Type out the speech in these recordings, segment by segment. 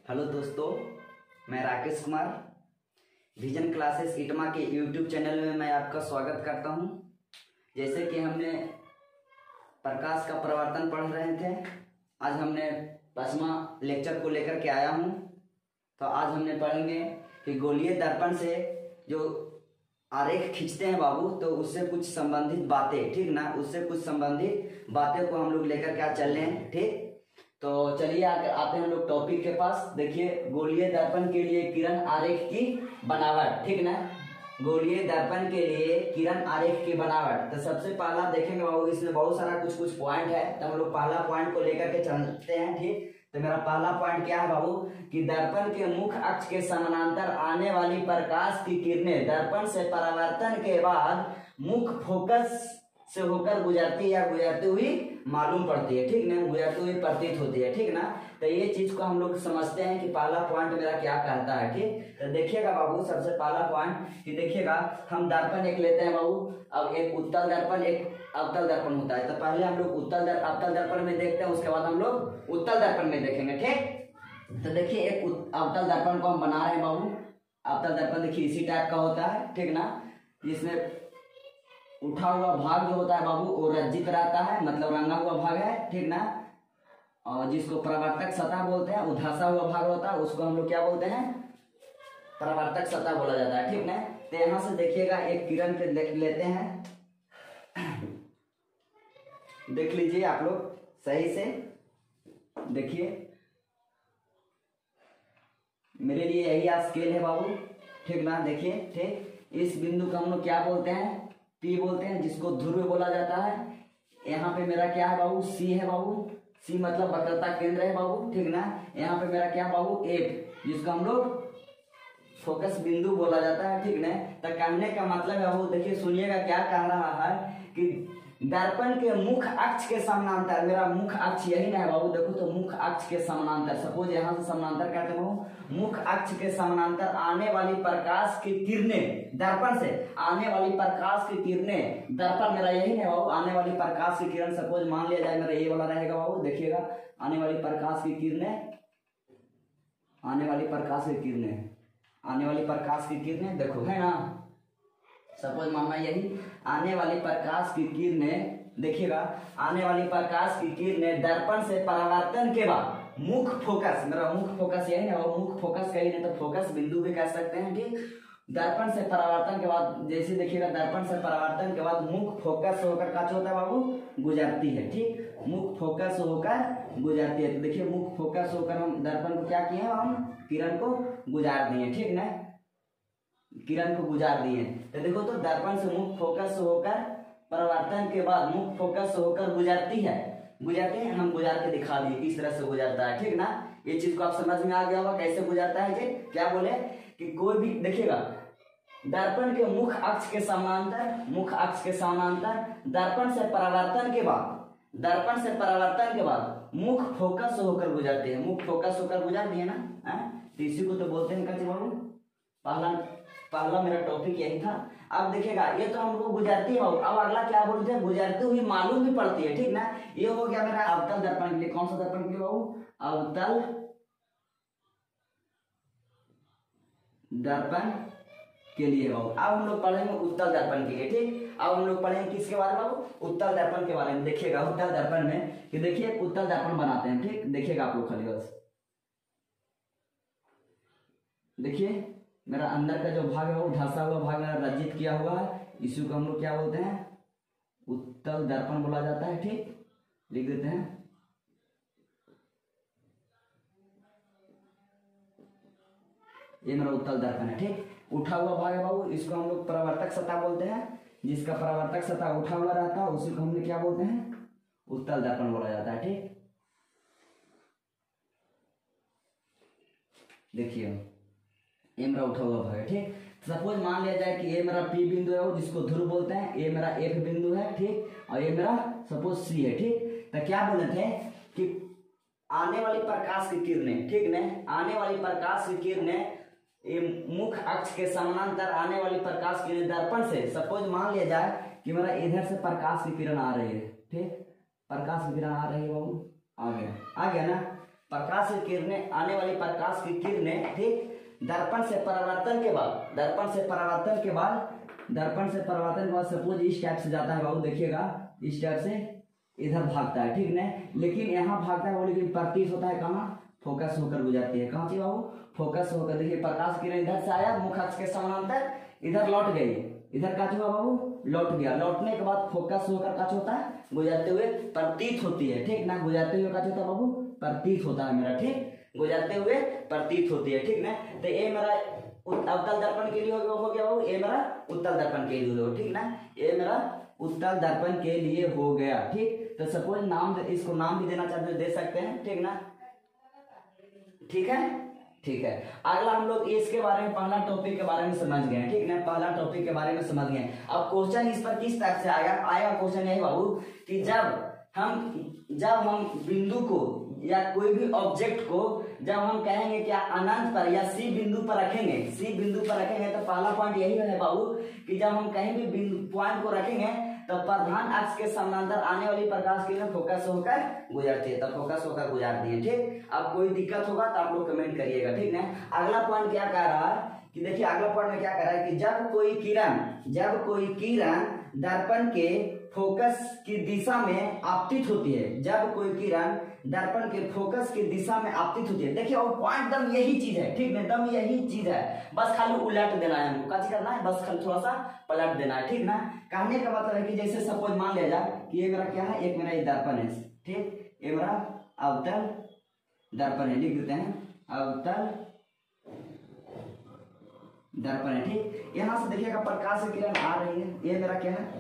Hello दोस्तों, मैं Rakesh Kumar vision classes इटमा के यूट्यूब चैनल में मैं आपका स्वागत करता हूं। जैसे कि हमने प्रकाश का प्रवर्तन पढ़ रहे थे, आज हमने 5वां लेक्चर को लेकर के आया हूं। तो आज हमने पढ़ेंगे कि गोलीय दर्पण से जो आरेख खींचते हैं बाबू, तो उससे कुछ संबंधित बातें, ठीक ना, उससे कुछ संबंधित बातें को हम लोग लेकर के चल रहे हैं। ठीक, तो चलिए आकर आते हैं हम लोग टॉपिक के पास। देखिए, गोलीय दर्पण के लिए किरण आरेख की बनावट, ठीक ना, गोलीय दर्पण के लिए किरण आरेख की बनावट। तो सबसे पहला देखेंगे बाबू, इसमें बहुत सारा कुछ पॉइंट है, तो हम लोग पहला पॉइंट को लेकर के चलते हैं। ठीक, तो मेरा पहला पॉइंट क्या है बाबू कि दर्पण के मुख्य अक्ष के समानांतर आने वाली प्रकाश की किरणें दर्पण से परावर्तन के बाद मुख्य फोकस से होकर गुजरती या गुजरती हुई मालूम पड़ती है, ठीक ना, गुजरती हुई प्रतीत होती है, ठीक ना। तो ये चीज को हम लोग समझते हैं कि पहला पॉइंट मेरा क्या कहता है। ठीक, तो देखिएगा बाबू, सबसे पहला पॉइंट कि देखिएगा, हम दर्पण एक लेते हैं बाबू। अब एक उत्तल दर्पण एक अवतल दर्पण होता है, तो पहले हम लोग अवतल दर्पण में देखते हैं, उसके बाद हम लोग उत्तल दर्पण में देखेंगे। ठीक, तो देखिए, एक अवतल दर्पण को हम बना रहे हैं बाबू। अवतल दर्पण देखिए इसी टाइप का होता है, ठीक ना। इसमें उठा हुआ भाग जो होता है बाबू वो रज्जित रहता है, मतलब रंगा हुआ भाग है, ठीक ना। और जिसको परावर्तक सतह बोलते हैं, वो धंसा हुआ भाग होता है, उसको हम लोग क्या बोलते हैं, परावर्तक सतह बोला जाता है, ठीक ना। तो यहां से देखिएगा, एक किरण के लेते हैं, देख लीजिए आप लोग सही से देखिए, मेरे लिए यही स्केल है बाबू, ठीक ना। देखिए, ठीक, इस बिंदु को हम लोग क्या बोलते हैं, पी बोलते हैं, जिसको ध्रुव बोला जाता है। यहाँ पे मेरा क्या है बाबू, सी है बाबू, सी मतलब वक्रता केंद्र है बाबू, ठीक ना। यहाँ पे मेरा क्या बाबू, एफ, जिसको हम लोग फोकस बिंदु बोला जाता है, ठीक ना। तो कहने का मतलब है बाबू, देखिए सुनिएगा क्या कह रहा है कि दर्पण के मुख्य अक्ष के समानांतर, मेरा मुख्य अक्ष यही ना है बाबू, देखो तो मुख्य अक्ष के समानांतर, सपोज यहाँ से समानांतर कहते हो, मुख्य अक्ष के समानांतर आने वाली प्रकाश की किरणें, दर्पण से आने वाली प्रकाश की किरणें, दर्पण मेरा यही है बाबू, आने वाली प्रकाश की किरण, सपोज मान लिया जाए मेरा ये वाला रहेगा बाबू, देखिएगा, आने वाली प्रकाश की किरणें, आने वाली प्रकाश की किरणें, आने वाली प्रकाश की किरणें, देखो है ना, सपोज मानना यही, आने वाली प्रकाश की किरणें, देखिएगा, आने वाली प्रकाश की किरणें दर्पण से परावर्तन के बाद मुख्य फोकस, मेरा मुख्य फोकस यही है, वो मुख्य फोकस कहीं नहीं तो फोकस बिंदु भी कह सकते हैं। ठीक, दर्पण से परावर्तन के बाद, जैसे देखिएगा, दर्पण से परावर्तन के बाद मुख्य फोकस होकर क्या होता है बाबू, गुजरती है। ठीक, मुख्य फोकस होकर गुजरती है। तो देखिए, मुख्य फोकस होकर हम दर्पण को क्या किए, हम किरण को गुजार दिए, ठीक ना, किरण को गुजार दिए। तो देखो, तो दर्पण से मुख्य फोकस होकर परावर्तन के बाद मुख्य फोकस होकर गुजरती है, गुजरते हैं, हम गुजार के दिखा दिए किस तरह से गुजरता है, ठीक ना। ये चीज को आप समझ में आ गया होगा कैसे गुजरता है। जी, क्या बोले कि कोई भी देखिएगा, दर्पण के मुख्य अक्ष के समानांतर, मुख्य अक्ष के समानांतर दर्पण से परावर्तन के बाद, दर्पण से परावर्तन के बाद मुख्य फोकस होकर गुजरते हैं, मुख्य फोकस होकर गुजर दिए ना। तो इसी को तो बोलते हैं, कहते बाबू, पहला मेरा टॉपिक यही था। अब देखिएगा, ये तो हमको गुजरती है, अब अगला क्या बोलते हैं, गुजरती हुई मालूम भी पड़ती है, ठीक ना। ये हो गया मेरा अवतल दर्पण के लिए। कौन सा दर्पण के लिए बाबू, अवतल दर्पण के लिए बाबू। अब हम लोग पढ़ेंगे उत्तल दर्पण के लिए। ठीक, अब हम लोग पढ़ेंगे किसके बारे में बाबू, उत्तल दर्पण के बारे में। देखिएगा उत्तल दर्पण में कि देखिए उत्तल दर्पण बनाते हैं। ठीक, देखिएगा आप लोग खाली बस देखिए, मेरा अंदर का जो भाग है वो धंसा हुआ भाग मेरा रज्जित किया हुआ है, इसी को हम लोग क्या बोलते हैं, उत्तल दर्पण बोला जाता है। ठीक, लिख देते हैं, ये मेरा उत्तल दर्पण है। ठीक, उठा हुआ भाग है बाबू, इसको हम लोग परावर्तक सतह बोलते हैं, जिसका परावर्तक सतह उठा हुआ रहता है उसी को हम लोग क्या बोलते हैं, उत्तल दर्पण बोला जाता है। ठीक, देखिए, ये मेरा उठा हुआ भाग है। ठीक, सपोज मान लिया जाए कि ये मेरा पी बिंदु है, वो जिसको ध्रुव बोलते हैं, ये मेरा एफ बिंदु है। ठीक, और ये मेरा सपोज सी है। ठीक, तो क्या बोले थे कि आने वाली प्रकाश की किरणें, ठीक ना, आने वाली प्रकाश की किरणें मुख्य अक्ष के समानांतर आने वाली प्रकाश की किरणें दर्पण से, सपोज मान लिया जाए कि मेरा इधर से प्रकाश की किरण आ रही है। ठीक, प्रकाश की किरण आ रही है बाबू, आ गया ना। प्रकाश की किरणें, आने वाली प्रकाश की किरणें, ठीक, दर्पण से परावर्तन के बाद सपोज इस टाइप से जाता है बाबू, देखिएगा इस टाइप से इधर भागता है, ठीक ना, लेकिन यहाँ भागता है वो, लेकिन प्रतीत होता है कहाँ, फोकस होकर गुजरती है, कहाँ से बाबू, फोकस होकर। देखिए प्रकाश किरण इधर से आया, मुख्य अक्ष के समानांतर इधर लौट गई, इधर का हुआ बाबू, लौट गया, लौटने के बाद फोकस होकर का होता है, गुजरते हुए प्रतीत होती है, ठीक ना, गुजरते हुए का होता है बाबू, प्रतीत होता है मेरा, ठीक, गुजरते हुए प्रतीत होती है, ठीक ना। तो ये मेरा अवतल दर्पण के लिए हो गया बाबू, ये मेरा उत्तल दर्पण के लिए हो, ठीक ना, ये मेरा उत्तल दर्पण के लिए हो गया, ठीक। तो सपोज नाम, इसको नाम भी देना चाहते दे सकते हैं, ठीक ना, ठीक है, ठीक है। अगला हम लोग इसके बारे में, पहला टॉपिक के बारे में समझ गए, ठीक ना, पहला टॉपिक के बारे में समझ गए। अब क्वेश्चन इस पर किस टाइप से आएगा क्वेश्चन यही बाबू कि जब हम बिंदु को या कोई भी ऑब्जेक्ट को जब हम कहेंगे क्या अनंत पर या सी बिंदु पर रखेंगे, तो पहला पॉइंट यही है बाबू कि जब हम कहीं भी बिंदु पॉइंट को रखेंगे तो प्रधान अक्ष के समानांतर आने वाली प्रकाश किरण फोकस होकर गुजरती है, तो फोकस होकर गुजरती है, ठीक। अब कोई दिक्कत होगा तो आप लोग कमेंट करिएगा, ठीक ना। अगला पॉइंट क्या कह रहा है कि देखिए अगला पॉइंट में क्या कह रहा है कि जब कोई किरण दर्पण के फोकस की दिशा में आपतित होती है, जब कोई किरण दर्पण के फोकस की दिशा में आपतित होती है, देखिए वो पॉइंट दम यही चीज है, ठीक है, दम यही चीज है, बस खाली उलट देना है हमको, क्या करना है, बस खाली थोड़ा सा पलट देना है, ठीक ना। कहने का मतलब है कि जैसे सपोज मान लिया जाए कि ये मेरा क्या है, एक मेरा ये दर्पण है, ठीक, ये मेरा अवतल दर्पण है, लिख देते हैं अवतल दर्पण है, ठीक। यहां से देखिएगा प्रकाश की किरण आ रही है, ये मेरा क्या है,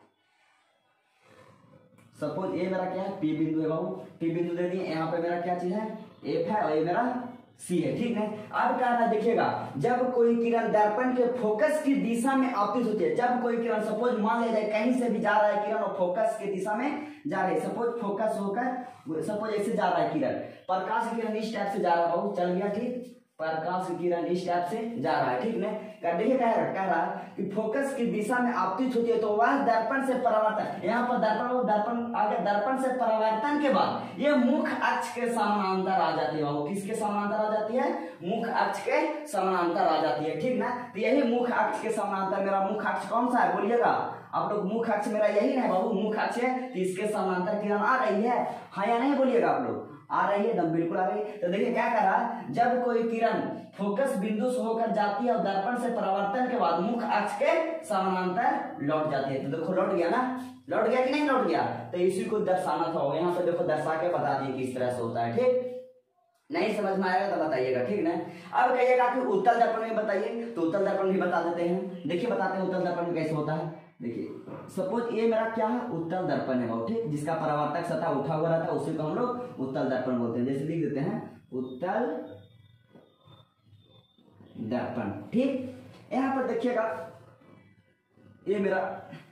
सपोज ये मेरा क्या है, पी बिंदु है बाबू, पी बिंदु दे दिए, यहाँ पे मेरा क्या चीज है, एफ है, और ये मेरा सी है, ठीक है। अब क्या है देखिएगा, जब कोई किरण दर्पण के फोकस की दिशा में आपतित होती है, जब कोई किरण सपोज मान लिया जाए कहीं से भी जा रहा है किरण और फोकस की दिशा में जा रही है, सपोज फोकस होकर सपोज ऐसे जा रहा है किरण, प्रकाश की किरण इस टाइप से जा रहा है बाबू, चल गया, ठीक, प्रकाश की किरण इस टाइप से जा रहा है, ठीक ना। देखिए कह रहा है कि फोकस की दिशा में आपतित होती है तो वह दर्पण से परावर्तन, यहाँ पर दर्पण आगे, दर्पण से परावर्तन के बाद ये मुख्य अक्ष के समानांतर आ जाती है बाबू, किसके समानांतर आ जाती है, मुख्य अक्ष के समानांतर आ जाती है, ठीक ना। तो यही मुख्य अक्ष के समानांतर, मेरा मुख्य अक्ष कौन सा है बोलिएगा आप लोग, मुख्य अक्ष मेरा यही है बाबू, मुख्य अक्ष है, तो इसके समानांतर किरण आ रही है, हाँ या नहीं बोलिएगा आप लोग, आ रही है, एकदम बिल्कुल आ रही है। तो देखिए क्या कर रहा है, जब कोई किरण फोकस बिंदु से होकर जाती है और दर्पण से परावर्तन के बाद मुख्य अक्ष के समानांतर लौट जाती है, तो देखो लौट गया ना, लौट गया कि नहीं लौट गया, तो इसी को दर्शाना था, यहाँ पे देखो दर्शा के बता दिए किस तरह से होता है, ठीक। नहीं समझ में आएगा तो बताइएगा, ठीक ना। अब कहिएगा कि उत्तल दर्पण में बताइए, तो उत्तल दर्पण भी बता देते हैं, देखिए बताते हैं उत्तल दर्पण में कैसे होता है। देखिए सपोज ये मेरा क्या है, उत्तल दर्पण है बाबू, ठीक, जिसका परावर्तक सतह उठा हुआ रहता है उसी को हम लोग उत्तल दर्पण बोलते हैं, जैसे लिख देते हैं उत्तल दर्पण, ठीक। यहां पर देखिएगा ये मेरा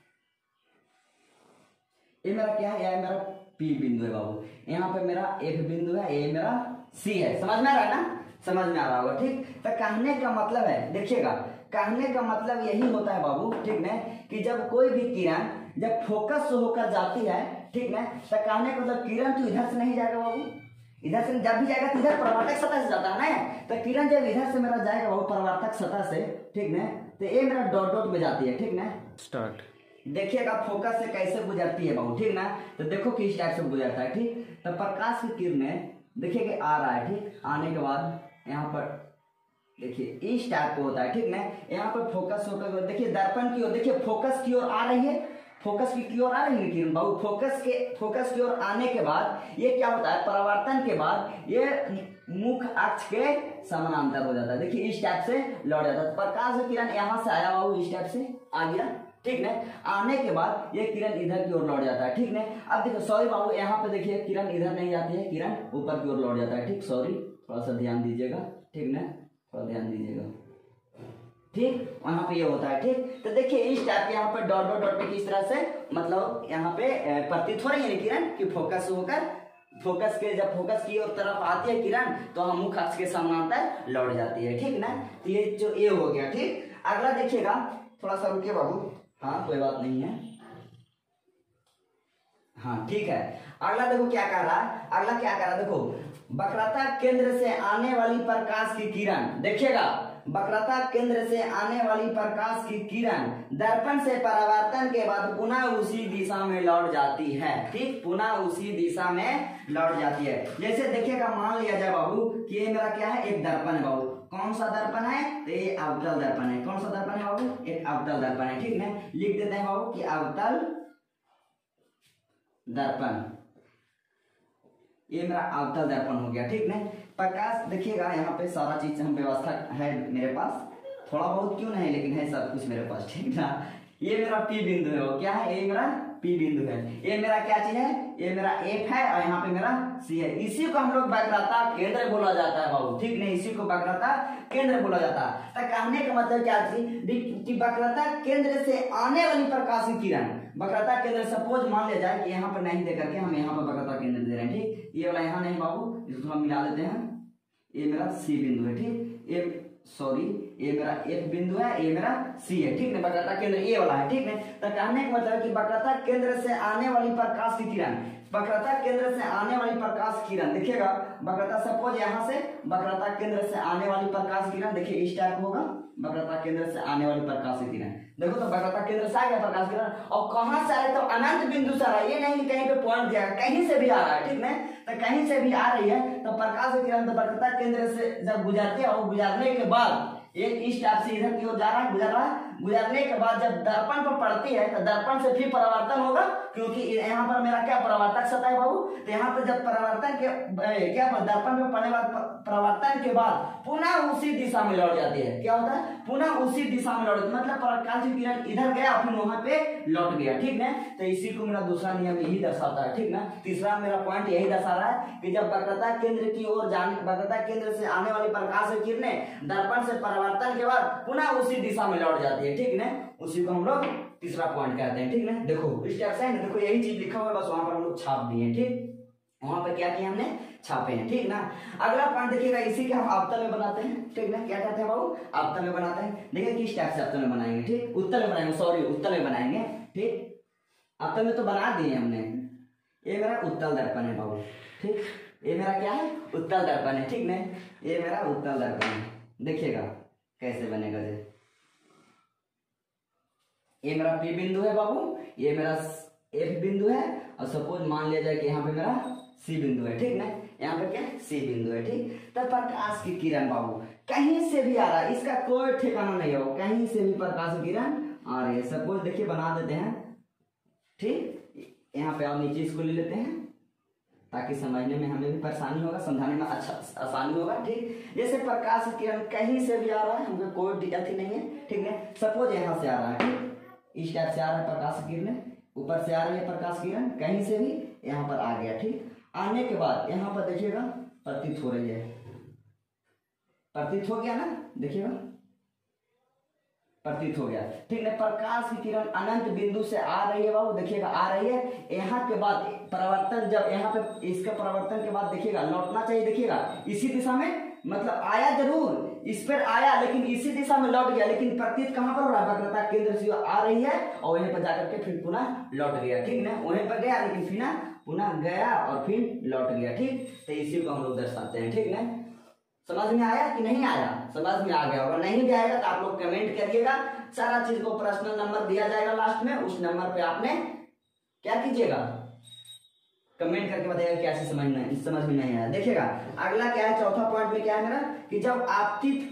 क्या है, यह मेरा पी बिंदु है बाबू, यहाँ पे मेरा एफ बिंदु है, ये मेरा सी है, समझ में आ रहा है ना, समझ में आ रहा होगा, ठीक। तो कहने का मतलब है, देखिएगा कहने का मतलब यही होता है बाबू, ठीक ना, कि जब कोई भी किरण जब फोकस होकर जाती है, ठीक ना, तो कहने का मतलब किरण तो इधर से नहीं जाएगा बाबू, इधर से जब भी जाएगा तो इधर परावर्तक सतह से जाता है ना, तो किरण जब इधर से मेरा जाएगा बाबू परावर्तक सतह से, ठीक ना, तो ये मेरा डॉट डॉट में जाती है, ठीक ना। स्टार्ट देखिएगा फोकस से कैसे गुजरती है बाबू, ठीक ना, तो देखो किस टाइप से गुजरता है, ठीक। तो प्रकाश की किरणें देखिए कि आ रहा है, ठीक, आने के बाद यहाँ पर देखिए इस टाइप को होता है, ठीक ना, यहाँ पर फोकस होकर देखिए दर्पण की ओर, देखिए फोकस की ओर आ रही है, फोकस की ओर आ रही है किरण बाबू, फोकस की ओर आने के बाद ये क्या होता है, परावर्तन के बाद ये मुख्य अक्ष के समानांतर हो जाता है, देखिए इस टाइप से लौट जाता है, प्रकाश की किरण यहाँ से आया बाबू, इस टाइप से आ गया, ठीक ना, आने के बाद ये किरण इधर की ओर लौट जाता है, ठीक ना। अब देखो सॉरी बाबू, यहाँ पे देखिए किरण इधर नहीं जाती है, किरण ऊपर की ओर लौट जाता है, ठीक, सॉरी थोड़ा सा ध्यान दीजिएगा, ठीक ना, थोड़ा ध्यान दीजिएगा, ठीक, वहां पे ये होता है, ठीक। तो देखिए इस टाइप के यहाँ पे डॉट डॉट डॉट पे किस तरह से मतलब यहाँ पे प्रतीत हो रही है किरण कि फोकस होकर फोकस के जब फोकस की ओर तरफ आती है किरण तो हम मुख्य अक्ष के समानांतर लौट जाती है, ठीक ना। तो ये जो ये हो गया, ठीक। अगला देखिएगा, थोड़ा सा रुकिए बाबू, हाँ कोई बात नहीं है, हाँ ठीक है। अगला देखो क्या कह रहा है, अगला क्या कह रहा है, देखो वक्रता केंद्र से आने वाली प्रकाश की किरण, देखिएगा वक्रता केंद्र से आने वाली प्रकाश की किरण दर्पण से परावर्तन के बाद पुनः उसी दिशा में लौट जाती है। ठीक, पुनः उसी दिशा में लौट जाती है। जैसे देखिएगा मान लिया जाए बाबू कि ये मेरा क्या है, एक दर्पण है बाबू। कौन सा दर्पण है, तो ये अवतल दर्पण है। कौन सा दर्पण है बाबू, एक अवतल दर्पण है। ठीक है, लिख देते हैं बाबू कि अवतल दर्पण, ये मेरा अवतल दर्पण हो गया। ठीक है, प्रकाश देखिएगा यहाँ पे सारा चीज हम व्यवस्था है मेरे पास, थोड़ा बहुत क्यों नहीं लेकिन है सब कुछ मेरे पास। ठीक ना, ये मेरा पी बिंदु है, वो क्या है, ये मेरा पी बिंदु है। ये मेरा क्या चीज है, ये मेरा एफ है और यहाँ पे मेरा सी है। इसी को हम लोग वक्रता केंद्र बोला जाता है बाबू। ठीक नहीं, इसी को वक्रता केंद्र बोला जाता है। तो कहने का मतलब क्या चीज कि वक्रता केंद्र से आने वाली प्रकाश की किरण, वक्रता केंद्र सपोज मान लिया जाए कि यहाँ पर नहीं दे करके हम यहाँ पर वक्रता केंद्र दे रहे हैं। ठीक, ये वाला यहाँ नहीं बाबू, इसको थोड़ा मिला देते हैं। ये मेरा सी बिंदु है। ठीक, ये सॉरी ये मेरा एफ बिंदु है, ये मेरा सी है। ठीक है, वक्रता केंद्र ये वाला है। ठीक है, तो कहने का मतलब कि वक्रता केंद्र से आने वाली प्रकाश की किरण, वक्रता केंद्र से आने वाली प्रकाश किरण देखिएगा, वक्रता सपोज यहाँ से वक्रता केंद्र से आने वाली प्रकाश किरण देखिए इस टाइप होगा, वक्रता केंद्र से आने वाली प्रकाश किरण। देखो तो वक्रता केंद्र से आ गया प्रकाश किरण, और कहां से आ रहा है, तो अनंत बिंदु से आ रहा है। ये नहीं कहीं पे पॉइंट दिया, कहीं से भी आ रहा है। ठीक है, तो कहीं से भी आ रही है तो प्रकाश किरण तो वक्रता केंद्र से जब गुजरती है और गुजरने के बाद एक इस टाइप से इधर की ओर जा रहा है, गुजर रहा है, गुजरने के बाद जब दर्पण पर पड़ती है तो दर्पण से फिर परावर्तन होगा, क्योंकि यहाँ पर मेरा क्या परावर्तक सतह है बाबू। तो यहाँ पर जब परावर्तन के क्या दर्पण पर पड़ने वाले परावर्तन के बाद पुनः उसी दिशा में लौट जाती है। क्या होता है, पुनः उसी दिशा में लौट, मतलब प्रकाश की किरण इधर गया फिर वहां पे लौट गया। ठीक है, तो इसी को मेरा दूसरा नियम यही दर्शाता है। ठीक ना, तीसरा मेरा पॉइंट यही दर्शा रहा है कि जब वक्रता केंद्र की ओर जाने, वक्रता केंद्र से आने वाली प्रकाश की किरणें दर्पण से परावर्तन के बाद पुनः उसी दिशा में लौट जाती है। ठीक है, उसी को हम लोग तीसरा पॉइंट कहते हैं। ठीक है, देखो इस टाइप से है ना, देखो यही चीज लिखा हुआ है, बस वहां पर हम लोग छाप दिए। ठीक, वहां पर क्या किया हमने, छापे हैं। ठीक ना, अगला पॉइंट देखिएगा, इसी के हम अवतल में बनाते हैं। ठीक ना, क्या कहते हैं बाबू, अवतल में बनाते हैं। देखिए किस टाइप से अवतल में बनाएंगे। ठीक, उत्तल में बनाएंगे, सॉरी उत्तल में बनाएंगे। ठीक, अवतल में तो बना दिए हमने। ये मेरा उत्तल दर्पण है बाबू। ठीक, ये मेरा क्या है, उत्तल दर्पण है। ठीक ना, ये मेरा उत्तल दर्पण है। देखिएगा कैसे बनेगा। ये मेरा पी बिंदु है बाबू, ये मेरा एफ बिंदु है, और सपोज मान लिया जाए कि यहाँ पे मेरा सी बिंदु है। ठीक ना, यहाँ पे क्या सी बिंदु है। ठीक, तो प्रकाश की किरण बाबू कहीं से भी आ रहा है, इसका कोई ठिकाना नहीं हो, कहीं से भी प्रकाश की किरण आ रही है। सपोज देखिए बना देते हैं। ठीक, यहाँ पे आप नीचे इसको ले लेते हैं ताकि समझने में हमें भी परेशानी होगा, समझाने में अच्छा आसानी होगा। ठीक, जैसे प्रकाश की किरण कहीं से भी आ रहा है, हमको कोई अथी नहीं है। ठीक है, सपोज यहाँ से आ रहा है। ठीक, इस टाइप से आ रहा है प्रकाश की किरण, ऊपर से आ रही है प्रकाश किरण, कहीं से भी यहाँ पर आ गया। ठीक, आने के बाद यहाँ पर देखिएगा प्रतीत हो रही है, प्रतीत हो गया ना, देखिएगा प्रतीत हो गया। ठीक है, प्रकाश की किरण अनंत बिंदु से आ रही है बाबू, देखिएगा आ रही है। यहाँ के बाद परावर्तन, जब यहाँ पे इसके परावर्तन के बाद देखिएगा लौटना चाहिए, देखिएगा इसी दिशा में, मतलब आया जरूर, इस पर आया लेकिन इसी दिशा में लौट गया, लेकिन प्रतीत कहाँ पर हो रहा है, वक्रता केंद्र से आ रही है और वहीं पर जाकर के फिर पुनः लौट गया। ठीक ना, वहीं पर गया लेकिन फिर पुनः गया और फिर लौट गया। ठीक, तो इसी को हम लोग दर्शाते हैं। ठीक ना, समझ में आया कि नहीं आया, समझ में आ गया होगा, नहीं भी आएगा तो आप लोग कमेंट करिएगा। सारा चीज को पर्सनल नंबर दिया जाएगा लास्ट में, उस नंबर पे आपने क्या कीजिएगा, कमेंट करके बताइएगा कैसे समझ में नहीं आया। देखिएगा अगला क्या है, चौथा पॉइंट में क्या है मेरा, कि जब आपतित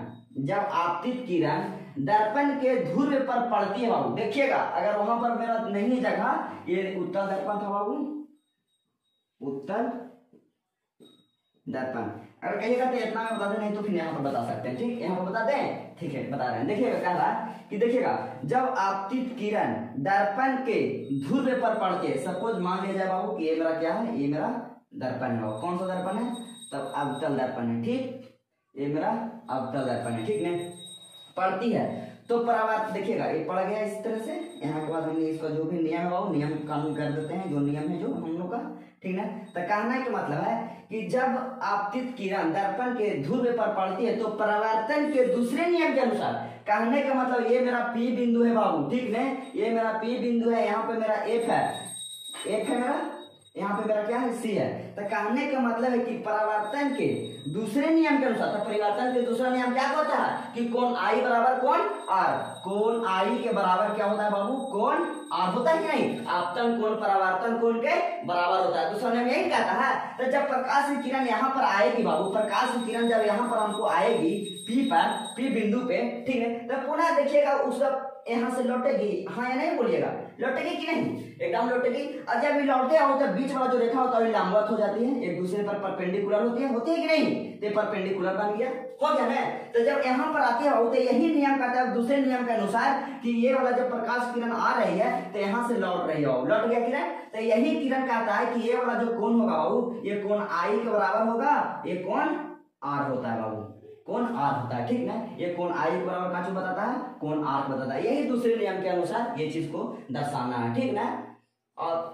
किरण दर्पण के ध्रुव पर पड़ती है बाबू। देखिएगा अगर वहां पर मेरा नहीं जगह, ये उत्तल दर्पण था बाबू, उत्तल दर्पण, अगर कहिएगा तो इतना में बता दें, नहीं तो फिर यहाँ पर बता सकते हैं। ठीक, यहाँ पर बता दें, ठीक है बता रहे हैं। देखिएगा कह रहा है कि देखिएगा जब आपतित किरण दर्पण के ध्रुव पर पड़ती है, सपोज मान लिया जाए बाबू कि ये मेरा क्या है, ये मेरा दर्पण है बाबू। कौन सा दर्पण है, तब अवतल दर्पण है। ठीक, ये मेरा अवतल दर्पण है। ठीक है, पड़ती है तो परावर्तन देखिएगा ये पड़ गया इस तरह से। यहाँ के बाद हमने इसका जो भी नियम है वो नियम कानून कर देते हैं, जो नियम है जो हम लोग का। ठीक है, तो कहने का मतलब है कि जब आपतित किरण दर्पण के ध्रुव पर पड़ती है तो परावर्तन के दूसरे नियम के अनुसार, कहने का मतलब ये मेरा पी बिंदु है बाबू। ठीक है, ये मेरा पी बिंदु है, यहाँ पे मेरा एफ है। F है मेरा, यहाँ पे मेरा क्या है C है। तो कहने का मतलब है कि परावर्तन के दूसरे नियम के अनुसार, तो परिवर्तन के दूसरा नियम क्या होता है कि कोण I बराबर कोण R, कोण I के बराबर क्या होता है बाबू, कोण R होता है कि नहीं, आपतन कोण परावर्तन कोण के बराबर होता है। दूसरा नियम यही कहता है। तो जब प्रकाश की किरण यहाँ पर आएगी बाबू, प्रकाश की किरण जब यहाँ पर हमको आएगी P बिंदु पे, ठीक है, तो पुनः देखिएगा उसका यहाँ से लौटेगी, हाँ या नहीं बोलिएगा, लौटेगी कि नहीं, एकदम लौटेगी। और जब ये लौटते हो तब बीच वाला जो रेखा होता है लंबवत हो जाती है, एक दूसरे पर परपेंडिकुलर होती है कि नहीं, तो परपेंडिकुलर बन गया, हो गया ना। तो जब यहाँ पर आती है तो यही नियम कहता है दूसरे नियम के अनुसार कि ये वाला जब प्रकाश किरण आ रही है तो यहाँ से लौट रही है, लौट गया किरण। तो यही किरण कहता है कि ये वाला जो कोण होगा बाबू, ये कोण I के बराबर होगा, ये कोण R होता है बाबू, कोण R होता है, ठीक ना। ये कोण I के बराबर का बताता है, कोण R बताता है। यही दूसरे नियम के अनुसार ये चीज को दर्शाना है, ठीक ना। और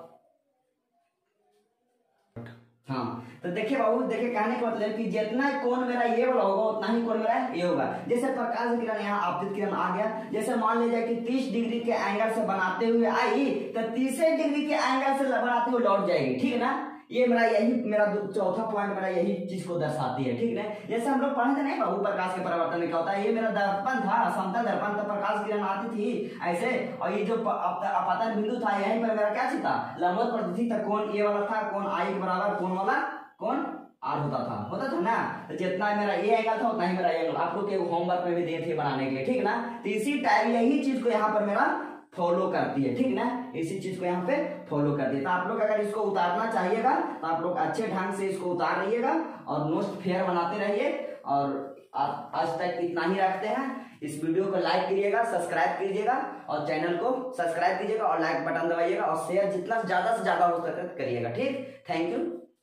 हाँ, तो देखिए बाबू, देखिए कहने का मतलब कि जितना कोण मेरा ये वाला होगा उतना ही कोण मेरा ये होगा। जैसे प्रकाश किरण यहाँ आपतित किरण आ गया, जैसे मान लीजिए कि 30 डिग्री के एंगल से बनाते हुए आई तो 30 डिग्री के एंगल से बनाते हुए लौट जाएगी, ठीक है ना। ये मेरा चौथा पॉइंट मेरा यही चीज को दर्शाती है, ठीक है। जैसे हम लोग पढ़े थे नहीं बाबू प्रकाश के परावर्तन में क्या होता है, ये मेरा दर्पण था, समतल दर्पण, तो प्रकाश किरण आती थी ऐसे, और ये जो अपतन बिंदु था यहीं पर मेरा क्या था, लंबवत पड़ती थी। तो कोण ये वाला था, कोण I के बराबर कोण वाला कोण R होता था ना। तो जितना मेरा ये एंगल था उतना ही मेरा एंगल, आप लोग के होमवर्क में भी दिए थे बनाने के लिए, ठीक है ना। तो इसी टाइप यही चीज को यहाँ पर मेरा फॉलो करती है, ठीक है ना, इसी चीज को यहाँ पे फॉलो करती है। तो आप लोग अगर इसको उतारना चाहिएगा तो आप लोग अच्छे ढंग से इसको उतार रहिएगा और नोट्स फेयर बनाते रहिए। और आज तक इतना ही रखते हैं। इस वीडियो को लाइक करिएगा, सब्सक्राइब कीजिएगा और चैनल को सब्सक्राइब कीजिएगा और लाइक बटन दबाइएगा और शेयर जितना ज्यादा से ज्यादा हो सके करिएगा, ठीक। Thank you.